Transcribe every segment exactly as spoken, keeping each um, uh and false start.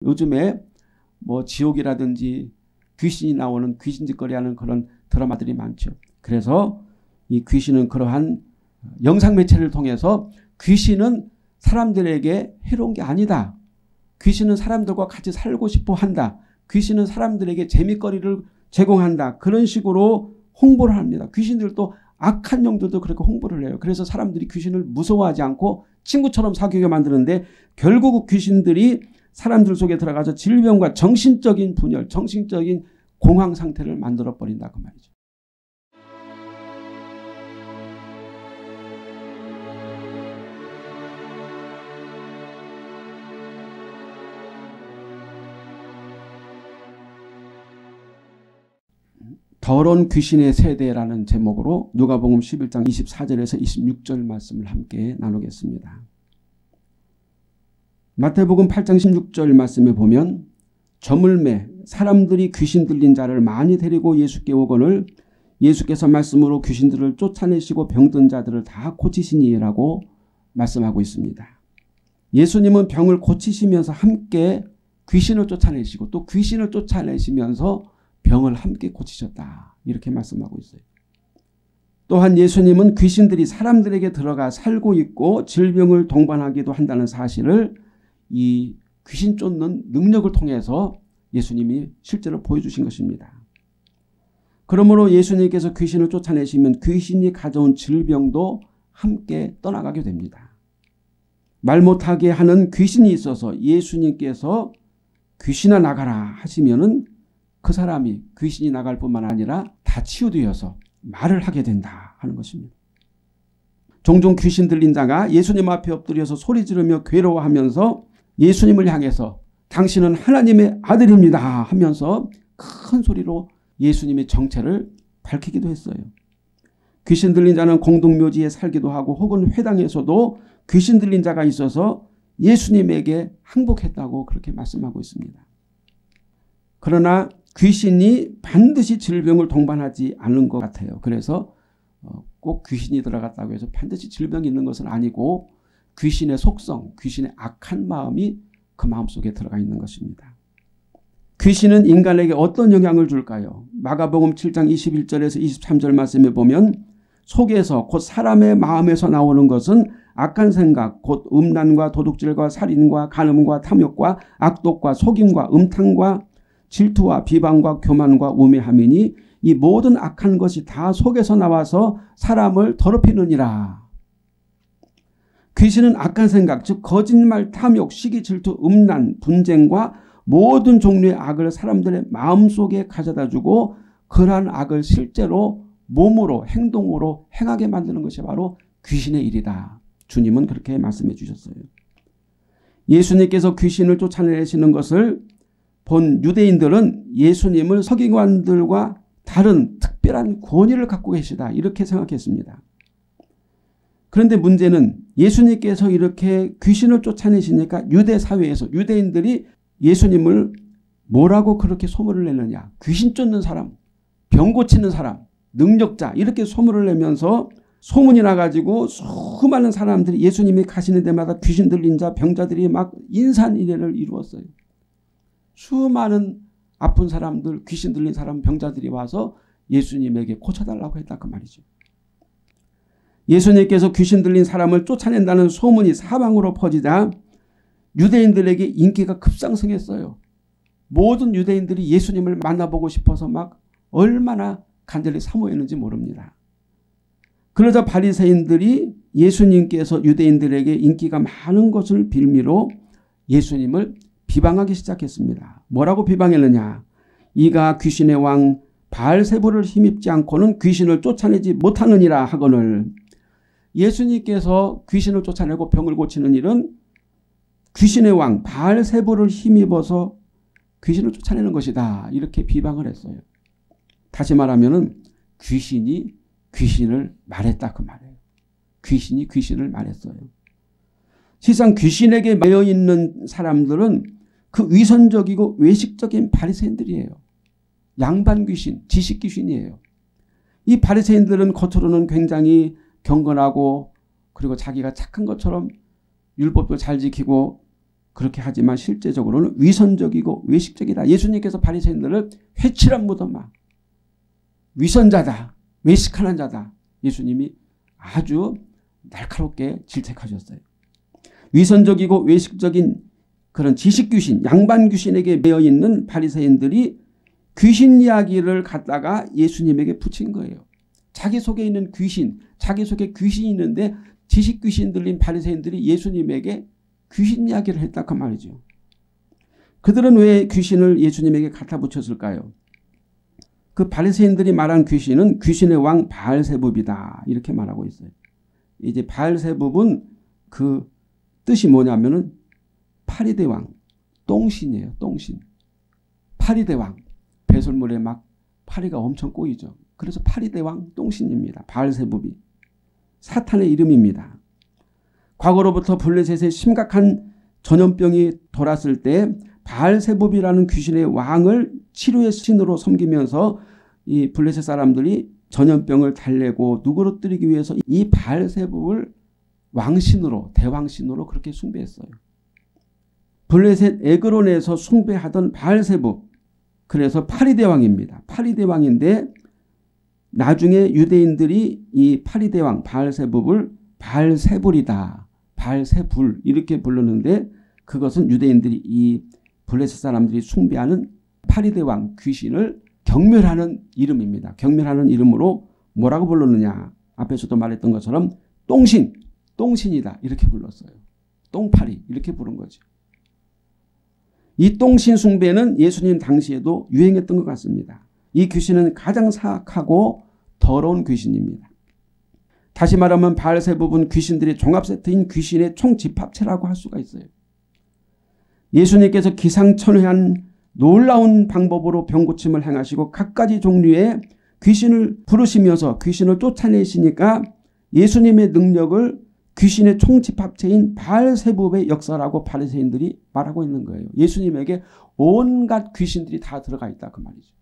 요즘에 뭐 지옥이라든지 귀신이 나오는 귀신짓거리하는 그런 드라마들이 많죠. 그래서 이 귀신은 그러한 영상 매체를 통해서 귀신은 사람들에게 해로운 게 아니다. 귀신은 사람들과 같이 살고 싶어 한다. 귀신은 사람들에게 재미거리를 제공한다. 그런 식으로 홍보를 합니다. 귀신들도 악한 영들도 그렇게 홍보를 해요. 그래서 사람들이 귀신을 무서워하지 않고 친구처럼 사귀게 만드는데 결국 귀신들이 사람들 속에 들어가서 질병과 정신적인 분열, 정신적인 공황 상태를 만들어버린다 그 말이죠. 더러운 귀신의 세대라는 제목으로 누가복음 십일 장 이십사 절에서 이십육 절 말씀을 함께 나누겠습니다. 마태복음 팔 장 십육 절 말씀에 보면 저물매 사람들이 귀신 들린 자를 많이 데리고 예수께 오거늘 예수께서 말씀으로 귀신들을 쫓아내시고 병든 자들을 다 고치시니라고 말씀하고 있습니다. 예수님은 병을 고치시면서 함께 귀신을 쫓아내시고 또 귀신을 쫓아내시면서 병을 함께 고치셨다. 이렇게 말씀하고 있어요. 또한 예수님은 귀신들이 사람들에게 들어가 살고 있고 질병을 동반하기도 한다는 사실을 이 귀신 쫓는 능력을 통해서 예수님이 실제로 보여주신 것입니다. 그러므로 예수님께서 귀신을 쫓아내시면 귀신이 가져온 질병도 함께 떠나가게 됩니다. 말 못하게 하는 귀신이 있어서 예수님께서 귀신아 나가라 하시면은 그 사람이 귀신이 나갈 뿐만 아니라 다 치유되어서 말을 하게 된다 하는 것입니다. 종종 귀신 들린 자가 예수님 앞에 엎드려서 소리 지르며 괴로워하면서 예수님을 향해서 당신은 하나님의 아들입니다 하면서 큰 소리로 예수님의 정체를 밝히기도 했어요. 귀신 들린 자는 공동묘지에 살기도 하고 혹은 회당에서도 귀신 들린 자가 있어서 예수님에게 항복했다고 그렇게 말씀하고 있습니다. 그러나 귀신이 반드시 질병을 동반하지 않는 것 같아요. 그래서 꼭 귀신이 들어갔다고 해서 반드시 질병이 있는 것은 아니고 귀신의 속성, 귀신의 악한 마음이 그 마음속에 들어가 있는 것입니다. 귀신은 인간에게 어떤 영향을 줄까요? 마가복음 칠 장 이십일 절에서 이십삼 절 말씀에 보면 속에서 곧 사람의 마음에서 나오는 것은 악한 생각, 곧 음란과 도둑질과 살인과 간음과 탐욕과 악독과 속임과 음탕과 질투와 비방과 교만과 우매함이니 이 모든 악한 것이 다 속에서 나와서 사람을 더럽히느니라. 귀신은 악한 생각, 즉 거짓말, 탐욕, 시기, 질투, 음란, 분쟁과 모든 종류의 악을 사람들의 마음속에 가져다주고 그러한 악을 실제로 몸으로 행동으로 행하게 만드는 것이 바로 귀신의 일이다. 주님은 그렇게 말씀해 주셨어요. 예수님께서 귀신을 쫓아내시는 것을 본 유대인들은 예수님을 서기관들과 다른 특별한 권위를 갖고 계시다 이렇게 생각했습니다. 그런데 문제는 예수님께서 이렇게 귀신을 쫓아내시니까 유대 사회에서 유대인들이 예수님을 뭐라고 그렇게 소문을 내느냐. 귀신 쫓는 사람, 병 고치는 사람, 능력자 이렇게 소문을 내면서 소문이 나가지고 수많은 사람들이 예수님이 가시는 데마다 귀신 들린 자, 병자들이 막 인산이례를 이루었어요. 수많은 아픈 사람들, 귀신 들린 사람, 병자들이 와서 예수님에게 고쳐달라고 했다 그 말이죠. 예수님께서 귀신 들린 사람을 쫓아낸다는 소문이 사방으로 퍼지자 유대인들에게 인기가 급상승했어요. 모든 유대인들이 예수님을 만나보고 싶어서 막 얼마나 간절히 사모했는지 모릅니다. 그러자 바리새인들이 예수님께서 유대인들에게 인기가 많은 것을 빌미로 예수님을 비방하기 시작했습니다. 뭐라고 비방했느냐. 이가 귀신의 왕 바알세불을 힘입지 않고는 귀신을 쫓아내지 못하느니라 하거늘. 예수님께서 귀신을 쫓아내고 병을 고치는 일은 귀신의 왕 바알세불을 힘입어서 귀신을 쫓아내는 것이다. 이렇게 비방을 했어요. 다시 말하면 귀신이 귀신을 말했다 그 말이에요. 귀신이 귀신을 말했어요. 실상 귀신에게 매여 있는 사람들은 그 위선적이고 외식적인 바리새인들이에요. 양반 귀신, 지식 귀신이에요. 이 바리새인들은 겉으로는 굉장히 경건하고 그리고 자기가 착한 것처럼 율법도 잘 지키고 그렇게 하지만 실제적으로는 위선적이고 외식적이다. 예수님께서 바리새인들을 회칠한 무덤아, 위선자다, 외식하는 자다. 예수님이 아주 날카롭게 질책하셨어요. 위선적이고 외식적인 그런 지식귀신, 양반귀신에게 매여있는 바리새인들이 귀신 이야기를 갖다가 예수님에게 붙인 거예요. 자기 속에 있는 귀신, 자기 속에 귀신이 있는데 지식귀신 들린 바리새인들이 예수님에게 귀신 이야기를 했다 그 말이죠. 그들은 왜 귀신을 예수님에게 갖다 붙였을까요? 그 바리새인들이 말한 귀신은 귀신의 왕 바알세붑이다 이렇게 말하고 있어요. 이제 바알세붑은 그 뜻이 뭐냐면은 파리대 왕, 똥신이에요. 똥신. 파리대 왕. 배설물에 막 파리가 엄청 꼬이죠. 그래서 파리대 왕 똥신입니다. 바알세붑이. 사탄의 이름입니다. 과거로부터 블레셋에 심각한 전염병이 돌았을 때 바알세붑이라는 귀신의 왕을 치료의 신으로 섬기면서 이 블레셋 사람들이 전염병을 달래고 누그러뜨리기 위해서 이 바알세붑을 왕신으로, 대왕신으로 그렇게 숭배했어요. 블레셋 에그론에서 숭배하던 바알세붑, 그래서 파리대왕입니다. 파리대왕인데 나중에 유대인들이 이 파리대왕 바알세붑을 바알세불이다, 바알세불 이렇게 부르는데 그것은 유대인들이 이 블레셋 사람들이 숭배하는 파리대왕 귀신을 경멸하는 이름입니다. 경멸하는 이름으로 뭐라고 불렀느냐. 앞에서도 말했던 것처럼 똥신, 똥신이다 이렇게 불렀어요. 똥파리 이렇게 부른 거죠. 이 똥신 숭배는 예수님 당시에도 유행했던 것 같습니다. 이 귀신은 가장 사악하고 더러운 귀신입니다. 다시 말하면 바알세붑은 귀신들의 종합세트인 귀신의 총집합체라고 할 수가 있어요. 예수님께서 기상천외한 놀라운 방법으로 병고침을 행하시고 갖가지 종류의 귀신을 부르시면서 귀신을 쫓아내시니까 예수님의 능력을 귀신의 총집합체인 바알세붑의 역사라고 바리새인들이 말하고 있는 거예요. 예수님에게 온갖 귀신들이 다 들어가 있다 그 말이죠.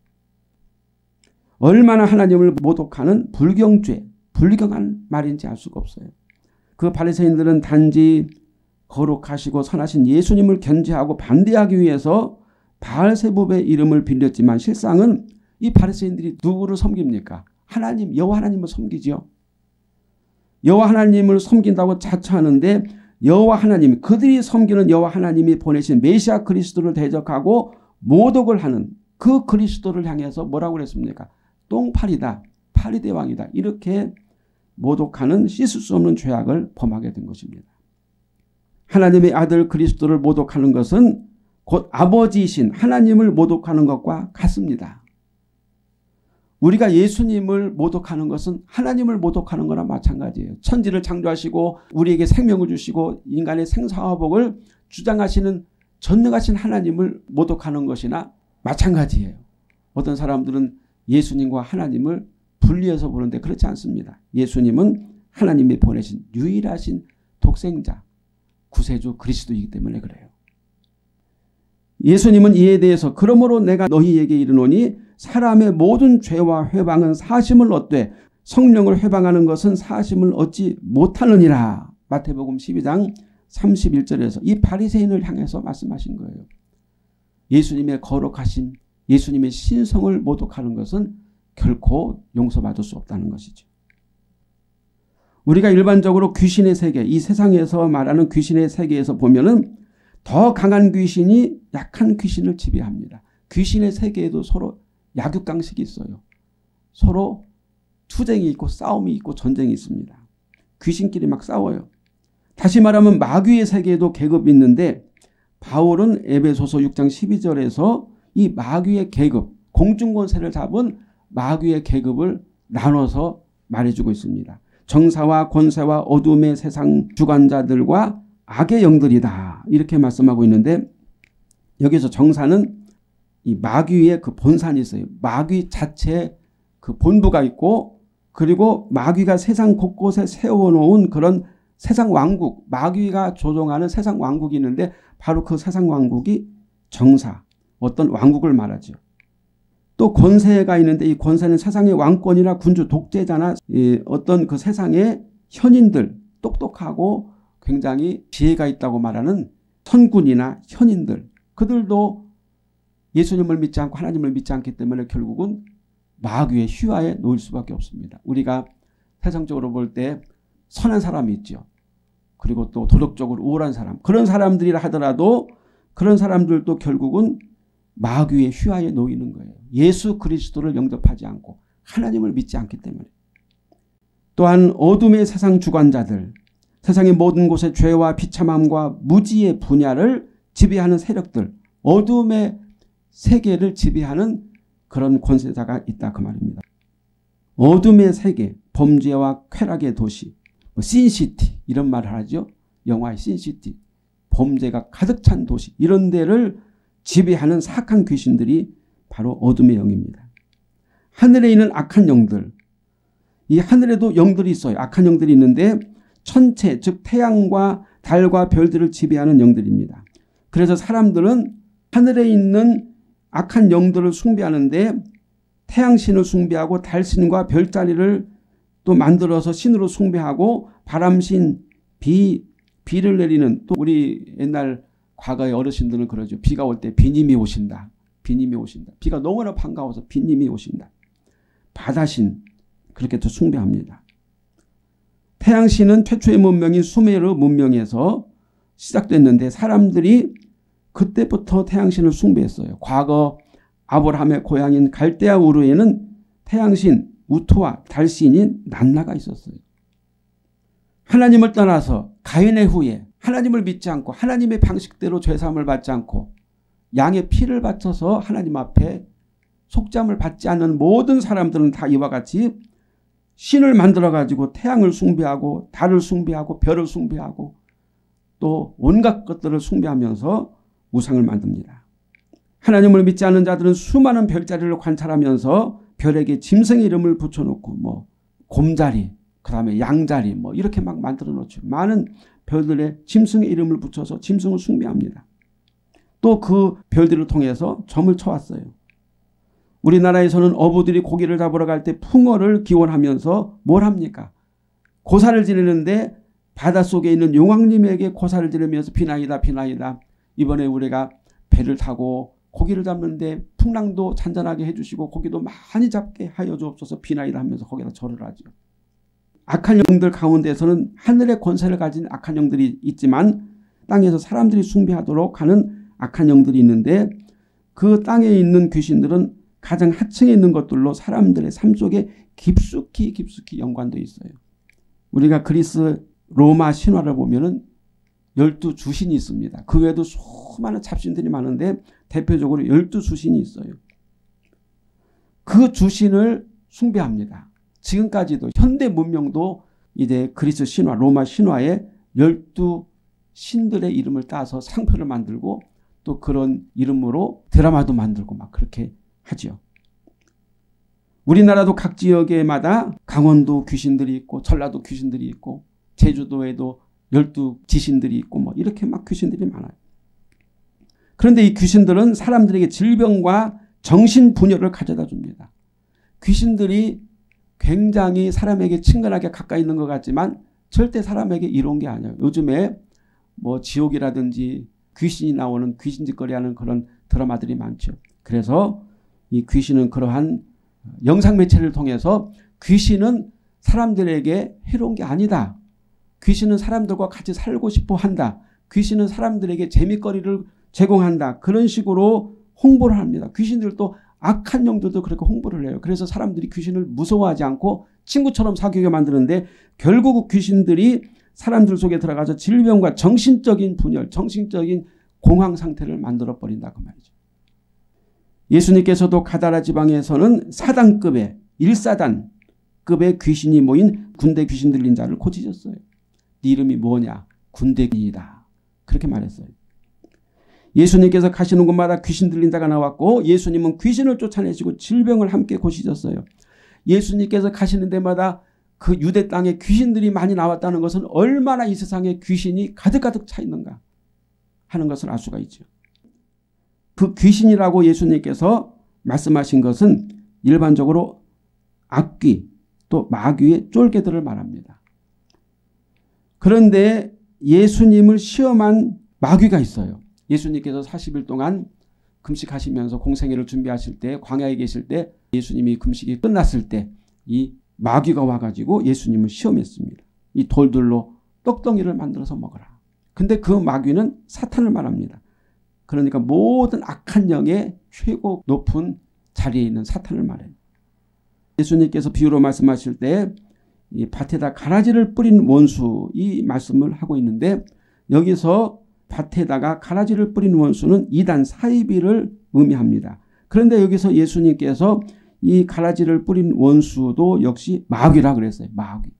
얼마나 하나님을 모독하는 불경죄, 불경한 말인지 알 수가 없어요. 그 바리새인들은 단지 거룩하시고 선하신 예수님을 견제하고 반대하기 위해서 바알세붑의 이름을 빌렸지만 실상은 이 바리새인들이 누구를 섬깁니까? 하나님, 여호와 하나님을 섬기죠. 여호와 하나님을 섬긴다고 자처하는데 여호와 하나님, 그들이 섬기는 여호와 하나님이 보내신 메시아 그리스도를 대적하고 모독을 하는 그 그리스도를 향해서 뭐라고 그랬습니까? 똥파리다, 파리대왕이다 이렇게 모독하는 씻을 수 없는 죄악을 범하게 된 것입니다. 하나님의 아들 그리스도를 모독하는 것은 곧 아버지이신 하나님을 모독하는 것과 같습니다. 우리가 예수님을 모독하는 것은 하나님을 모독하는 거나 마찬가지예요. 천지를 창조하시고 우리에게 생명을 주시고 인간의 생사화복을 주장하시는 전능하신 하나님을 모독하는 것이나 마찬가지예요. 어떤 사람들은 예수님과 하나님을 분리해서 보는데 그렇지 않습니다. 예수님은 하나님이 보내신 유일하신 독생자, 구세주 그리스도이기 때문에 그래요. 예수님은 이에 대해서 그러므로 내가 너희에게 이르노니 사람의 모든 죄와 회방은 사심을 얻되 성령을 회방하는 것은 사심을 얻지 못하느니라. 마태복음 십이 장 삼십일 절에서 이 바리새인을 향해서 말씀하신 거예요. 예수님의 거룩하심, 예수님의 신성을 모독하는 것은 결코 용서받을 수 없다는 것이죠. 우리가 일반적으로 귀신의 세계, 이 세상에서 말하는 귀신의 세계에서 보면은 더 강한 귀신이 약한 귀신을 지배합니다. 귀신의 세계에도 서로 약육강식이 있어요. 서로 투쟁이 있고 싸움이 있고 전쟁이 있습니다. 귀신끼리 막 싸워요. 다시 말하면 마귀의 세계에도 계급이 있는데 바울은 에베소서 육 장 십이 절에서 이 마귀의 계급, 공중권세를 잡은 마귀의 계급을 나눠서 말해주고 있습니다. 정사와 권세와 어둠의 세상 주관자들과 악의 영들이다 이렇게 말씀하고 있는데 여기서 정사는 이 마귀의 그 본산이 있어요. 마귀 자체의 그 본부가 있고 그리고 마귀가 세상 곳곳에 세워놓은 그런 세상 왕국, 마귀가 조종하는 세상 왕국이 있는데 바로 그 세상 왕국이 정사, 어떤 왕국을 말하죠. 또 권세가 있는데 이 권세는 세상의 왕권이나 군주, 독재자나 어떤 그 세상의 현인들, 똑똑하고 굉장히 지혜가 있다고 말하는 선군이나 현인들, 그들도 예수님을 믿지 않고 하나님을 믿지 않기 때문에 결국은 마귀의 휘하에 놓일 수밖에 없습니다. 우리가 세상적으로 볼 때 선한 사람이 있죠. 그리고 또 도덕적으로 우월한 사람, 그런 사람들이라 하더라도 그런 사람들도 결국은 마귀의 휘하에 놓이는 거예요. 예수 그리스도를 영접하지 않고 하나님을 믿지 않기 때문에. 또한 어둠의 세상 주관자들, 세상의 모든 곳에 죄와 비참함과 무지의 분야를 지배하는 세력들, 어둠의 세계를 지배하는 그런 권세자가 있다 그 말입니다. 어둠의 세계, 범죄와 쾌락의 도시, 뭐 신시티 이런 말을 하죠. 영화의 신시티, 범죄가 가득 찬 도시, 이런 데를 지배하는 사악한 귀신들이 바로 어둠의 영입니다. 하늘에 있는 악한 영들, 이 하늘에도 영들이 있어요. 악한 영들이 있는데 천체, 즉 태양과 달과 별들을 지배하는 영들입니다. 그래서 사람들은 하늘에 있는 악한 영들을 숭배하는데 태양신을 숭배하고 달신과 별자리를 또 만들어서 신으로 숭배하고 바람신, 비, 비를 내리는, 또 우리 옛날 과거의 어르신들은 그러죠. 비가 올 때 비님이 오신다. 비님이 오신다. 비가 너무나 반가워서 비님이 오신다. 바다신, 그렇게 또 숭배합니다. 태양신은 최초의 문명인 수메르 문명에서 시작됐는데 사람들이 그때부터 태양신을 숭배했어요. 과거 아브라함의 고향인 갈대아 우르에는 태양신 우토와 달신인 난나가 있었어요. 하나님을 떠나서 가인의 후에 하나님을 믿지 않고 하나님의 방식대로 죄사함을 받지 않고 양의 피를 바쳐서 하나님 앞에 속죄함을 받지 않는 모든 사람들은 다 이와 같이 신을 만들어가지고 태양을 숭배하고 달을 숭배하고 별을 숭배하고 또 온갖 것들을 숭배하면서 우상을 만듭니다. 하나님을 믿지 않는 자들은 수많은 별자리를 관찰하면서 별에게 짐승의 이름을 붙여놓고 뭐 곰자리, 그 다음에 양자리 뭐 이렇게 막 만들어 놓죠. 많은 별들의 짐승의 이름을 붙여서 짐승을 숭배합니다. 또 그 별들을 통해서 점을 쳐왔어요. 우리나라에서는 어부들이 고기를 잡으러 갈 때 풍어를 기원하면서 뭘 합니까? 고사를 지르는데 바닷속에 있는 용왕님에게 고사를 지르면서 비나이다 비나이다. 이번에 우리가 배를 타고 고기를 잡는데 풍랑도 잔잔하게 해주시고 고기도 많이 잡게 하여 주옵소서 비나이다 하면서 거기다 절을 하죠. 악한 영들 가운데서는 하늘의 권세를 가진 악한 영들이 있지만 땅에서 사람들이 숭배하도록 하는 악한 영들이 있는데 그 땅에 있는 귀신들은 가장 하층에 있는 것들로 사람들의 삶 속에 깊숙이 깊숙이 연관되어 있어요. 우리가 그리스 로마 신화를 보면은 열두 주신이 있습니다. 그 외에도 수많은 잡신들이 많은데 대표적으로 열두 주신이 있어요. 그 주신을 숭배합니다. 지금까지도 현대 문명도 이제 그리스 신화, 로마 신화에 열두 신들의 이름을 따서 상표를 만들고 또 그런 이름으로 드라마도 만들고 막 그렇게 하죠. 우리나라도 각 지역에마다 강원도 귀신들이 있고 전라도 귀신들이 있고 제주도에도 열두 지신들이 있고 뭐 이렇게 막 귀신들이 많아요. 그런데 이 귀신들은 사람들에게 질병과 정신분열을 가져다 줍니다. 귀신들이 굉장히 사람에게 친근하게 가까이 있는 것 같지만 절대 사람에게 이로운 게 아니에요. 요즘에 뭐 지옥이라든지 귀신이 나오는 귀신짓거리하는 그런 드라마들이 많죠. 그래서 이 귀신은 그러한 영상 매체를 통해서 귀신은 사람들에게 해로운 게 아니다. 귀신은 사람들과 같이 살고 싶어 한다. 귀신은 사람들에게 재미거리를 제공한다. 그런 식으로 홍보를 합니다. 귀신들도 악한 영들도 그렇게 홍보를 해요. 그래서 사람들이 귀신을 무서워하지 않고 친구처럼 사귀게 만드는데 결국 귀신들이 사람들 속에 들어가서 질병과 정신적인 분열, 정신적인 공황 상태를 만들어버린다 그 말이죠. 예수님께서도 가다라 지방에서는 사단급의 일사단급의 귀신이 모인 군대 귀신 들린 자를 고치셨어요. 네 이름이 뭐냐? 군대인이다. 그렇게 말했어요. 예수님께서 가시는 곳마다 귀신 들린 자가 나왔고 예수님은 귀신을 쫓아내시고 질병을 함께 고치셨어요. 예수님께서 가시는 데마다 그 유대 땅에 귀신들이 많이 나왔다는 것은 얼마나 이 세상에 귀신이 가득가득 차 있는가 하는 것을 알 수가 있죠. 그 귀신이라고 예수님께서 말씀하신 것은 일반적으로 악귀 또 마귀의 쫄개들을 말합니다. 그런데 예수님을 시험한 마귀가 있어요. 예수님께서 사십 일 동안 금식하시면서 공생애를 준비하실 때 광야에 계실 때 예수님이 금식이 끝났을 때 이 마귀가 와가지고 예수님을 시험했습니다. 이 돌들로 떡덩이를 만들어서 먹어라. 근데 그 마귀는 사탄을 말합니다. 그러니까 모든 악한 영의 최고 높은 자리에 있는 사탄을 말해요. 예수님께서 비유로 말씀하실 때 이 밭에다 가라지를 뿌린 원수 이 말씀을 하고 있는데 여기서 밭에다가 가라지를 뿌린 원수는 이단 사이비를 의미합니다. 그런데 여기서 예수님께서 이 가라지를 뿌린 원수도 역시 마귀라 그랬어요. 마귀.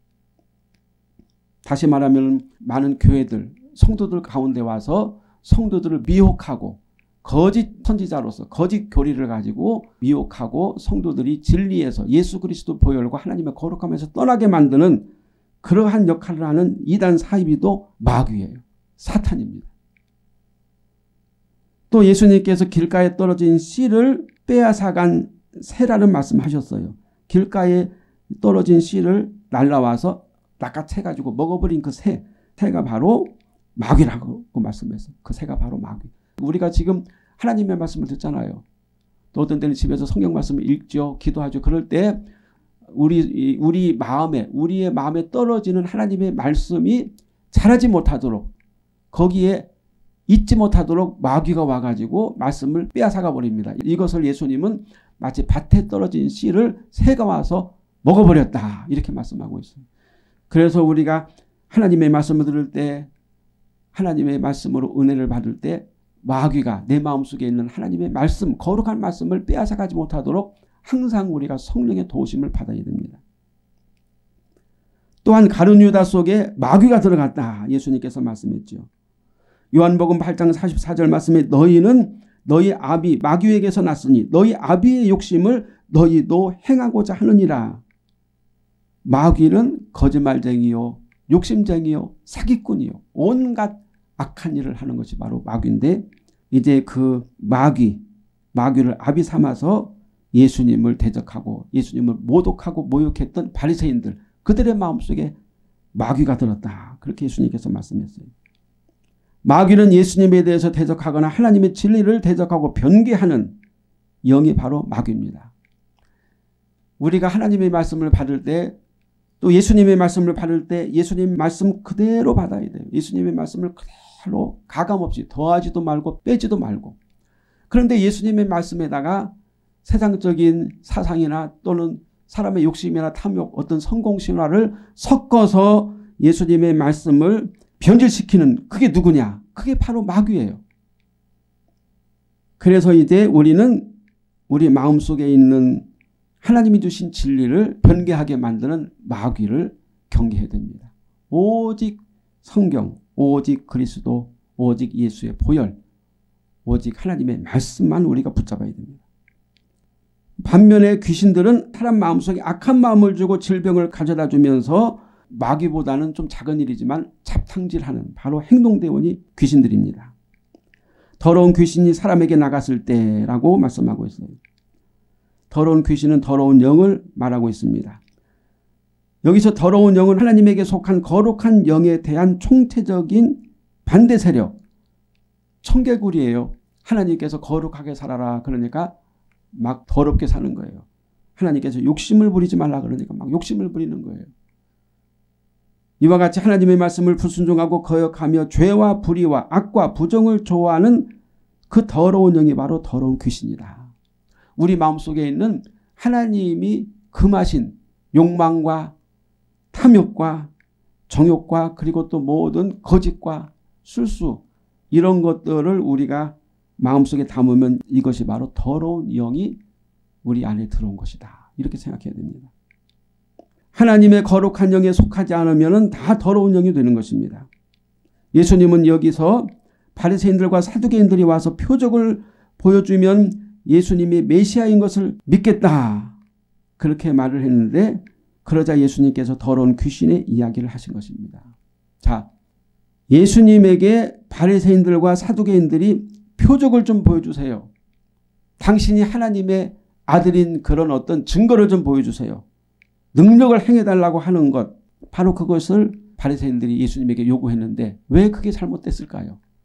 다시 말하면 많은 교회들, 성도들 가운데 와서 성도들을 미혹하고 거짓 선지자로서 거짓 교리를 가지고 미혹하고 성도들이 진리에서 예수 그리스도 보혈과 하나님의 거룩함에서 떠나게 만드는 그러한 역할을 하는 이단 사이비도 마귀예요. 사탄입니다. 또 예수님께서 길가에 떨어진 씨를 빼앗아간 새라는 말씀하셨어요. 길가에 떨어진 씨를 날라와서 낚아채가지고 먹어버린 그 새, 새가 바로 마귀라고 말씀했어요. 그 새가 바로 마귀. 우리가 지금 하나님의 말씀을 듣잖아요. 또 어떤 때는 집에서 성경 말씀을 읽죠. 기도하죠. 그럴 때 우리, 우리 마음에, 우리의 마음에 떨어지는 하나님의 말씀이 자라지 못하도록 거기에 잊지 못하도록 마귀가 와가지고 말씀을 빼앗아가 버립니다. 이것을 예수님은 마치 밭에 떨어진 씨를 새가 와서 먹어버렸다. 이렇게 말씀하고 있어요. 그래서 우리가 하나님의 말씀을 들을 때 하나님의 말씀으로 은혜를 받을 때 마귀가 내 마음속에 있는 하나님의 말씀, 거룩한 말씀을 빼앗아가지 못하도록 항상 우리가 성령의 도우심을 받아야 됩니다. 또한 가룟 유다 속에 마귀가 들어갔다. 예수님께서 말씀했죠. 요한복음 팔 장 사십사 절 말씀에 너희는 너희 아비 마귀에게서 났으니 너희 아비의 욕심을 너희도 행하고자 하느니라. 마귀는 거짓말쟁이요, 욕심쟁이요, 사기꾼이요, 온갖 악한 일을 하는 것이 바로 마귀인데 이제 그 마귀, 마귀를 아비 삼아서 예수님을 대적하고 예수님을 모독하고 모욕했던 바리새인들 그들의 마음속에 마귀가 들었다. 그렇게 예수님께서 말씀했어요. 마귀는 예수님에 대해서 대적하거나 하나님의 진리를 대적하고 변개하는 영이 바로 마귀입니다. 우리가 하나님의 말씀을 받을 때 또 예수님의 말씀을 받을 때 예수님 말씀 그대로 받아야 돼요. 예수님의 말씀을 그대로 가감없이 더하지도 말고 빼지도 말고. 그런데 예수님의 말씀에다가 세상적인 사상이나 또는 사람의 욕심이나 탐욕 어떤 성공신화를 섞어서 예수님의 말씀을 변질시키는 그게 누구냐? 그게 바로 마귀예요. 그래서 이제 우리는 우리 마음속에 있는 하나님이 주신 진리를 변개하게 만드는 마귀를 경계해야 됩니다. 오직 성경, 오직 그리스도, 오직 예수의 보혈, 오직 하나님의 말씀만 우리가 붙잡아야 됩니다. 반면에 귀신들은 사람 마음속에 악한 마음을 주고 질병을 가져다 주면서 마귀보다는 좀 작은 일이지만 잡탕질하는 바로 행동대원이 귀신들입니다. 더러운 귀신이 사람에게 나갔을 때라고 말씀하고 있어요. 더러운 귀신은 더러운 영을 말하고 있습니다. 여기서 더러운 영은 하나님에게 속한 거룩한 영에 대한 총체적인 반대 세력, 청개구리예요. 하나님께서 거룩하게 살아라 그러니까 막 더럽게 사는 거예요. 하나님께서 욕심을 부리지 말라 그러니까 막 욕심을 부리는 거예요. 이와 같이 하나님의 말씀을 불순종하고 거역하며 죄와 불의와 악과 부정을 좋아하는 그 더러운 영이 바로 더러운 귀신이다. 우리 마음속에 있는 하나님이 금하신 욕망과 탐욕과 정욕과 그리고 또 모든 거짓과 술수 이런 것들을 우리가 마음속에 담으면 이것이 바로 더러운 영이 우리 안에 들어온 것이다. 이렇게 생각해야 됩니다. 하나님의 거룩한 영에 속하지 않으면 다 더러운 영이 되는 것입니다. 예수님은 여기서 바리새인들과 사두개인들이 와서 표적을 보여주면 예수님이 메시아인 것을 믿겠다. 그렇게 말을 했는데 그러자 예수님께서 더러운 귀신의 이야기를 하신 것입니다. 자, 예수님에게 바리새인들과 사두개인들이 표적을 좀 보여주세요. 당신이 하나님의 아들인 그런 어떤 증거를 좀 보여주세요. 능력을 행해달라고 하는 것 바로 그것을 바리새인들이 예수님에게 요구했는데 왜 그게 잘못됐을까요?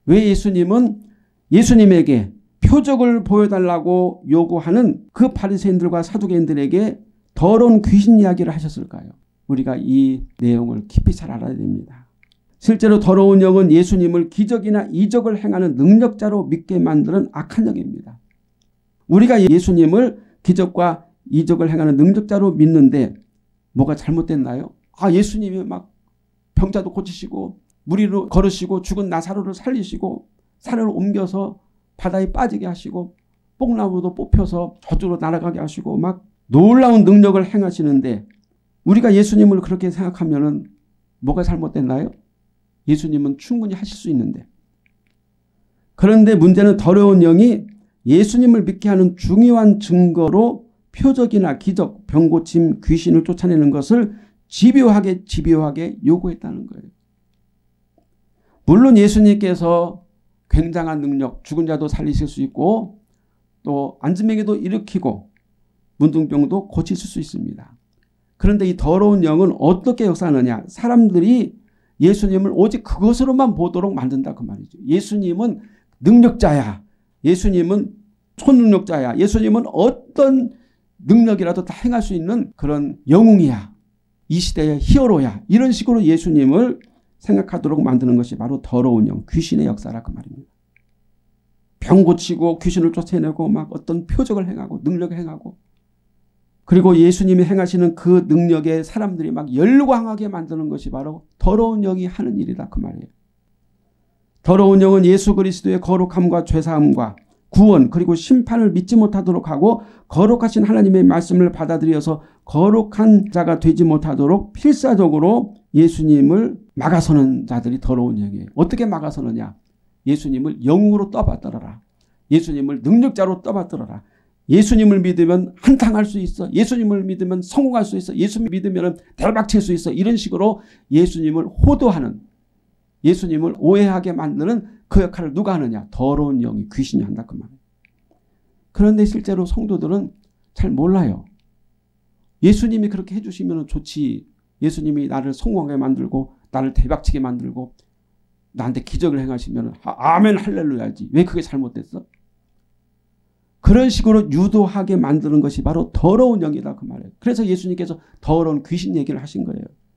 왜 예수님은 예수님에게 표적을 보여달라고 요구하는 그 바리새인들과 사두개인들에게 더러운 귀신 이야기를 하셨을까요? 우리가 이 내용을 깊이 잘 알아야 됩니다. 실제로 더러운 영은 예수님을 기적이나 이적을 행하는 능력자로 믿게 만드는 악한 영입니다. 우리가 예수님을 기적과 이적을 행하는 능력자로 믿는데 뭐가 잘못됐나요? 아, 예수님이 막 병자도 고치시고 무리로 걸으시고 죽은 나사로를 살리시고 산을 옮겨서 바다에 빠지게 하시고 뽕나무도 뽑혀서 저쪽으로 날아가게 하시고 막 놀라운 능력을 행하시는데 우리가 예수님을 그렇게 생각하면은 뭐가 잘못됐나요? 예수님은 충분히 하실 수 있는데. 그런데 문제는 더러운 영이 예수님을 믿게 하는 중요한 증거로 표적이나 기적, 병고침, 귀신을 쫓아내는 것을 집요하게 집요하게 요구했다는 거예요. 물론 예수님께서 굉장한 능력, 죽은 자도 살리실 수 있고 또 안진뱅이도 일으키고 문둥병도 고치실 수 있습니다. 그런데 이 더러운 영은 어떻게 역사하느냐? 사람들이 예수님을 오직 그것으로만 보도록 만든다 그 말이죠. 예수님은 능력자야. 예수님은 초능력자야. 예수님은 어떤 능력이라도 다 행할 수 있는 그런 영웅이야. 이 시대의 히어로야. 이런 식으로 예수님을 생각하도록 만드는 것이 바로 더러운 영, 귀신의 역사라 그 말입니다. 병 고치고 귀신을 쫓아내고 막 어떤 표적을 행하고 능력을 행하고 그리고 예수님이 행하시는 그 능력에 사람들이 막 열광하게 만드는 것이 바로 더러운 영이 하는 일이다 그 말이에요. 더러운 영은 예수 그리스도의 거룩함과 죄사함과 구원 그리고 심판을 믿지 못하도록 하고 거룩하신 하나님의 말씀을 받아들여서 거룩한 자가 되지 못하도록 필사적으로 예수님을 막아서는 자들이 더러운 영이에요. 어떻게 막아서느냐? 예수님을 영웅으로 떠받들어라. 예수님을 능력자로 떠받들어라. 예수님을 믿으면 한탕할 수 있어. 예수님을 믿으면 성공할 수 있어. 예수님을 믿으면 대박칠 수 있어. 이런 식으로 예수님을 호도하는, 예수님을 오해하게 만드는 그 역할을 누가 하느냐? 더러운 영이, 귀신이 한다 그 말이에요. 그런데 실제로 성도들은 잘 몰라요. 예수님이 그렇게 해주시면 좋지. 예수님이 나를 성공하게 만들고 나를 대박치게 만들고 나한테 기적을 행하시면 아멘 할렐루야지. 왜 그게 잘못됐어? 그런 식으로 유도하게 만드는 것이 바로 더러운 영이다 그 말이에요. 그래서 예수님께서 더러운 귀신 얘기를 하신 거예요.